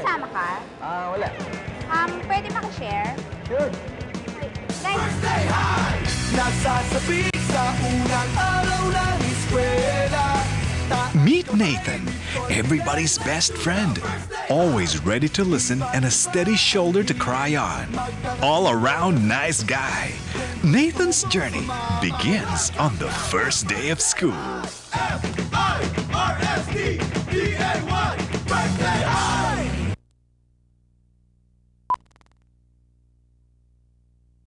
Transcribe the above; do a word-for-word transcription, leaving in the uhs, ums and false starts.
Kasama ka? Ah, wala. Um, pwede makishare? Sure. Guys, Nasasabik sa unang araw ng eskwela. Meet Nathan, everybody's best friend. Always ready to listen and a steady shoulder to cry on. All around nice guy. Nathan's journey begins on the first day of school. F I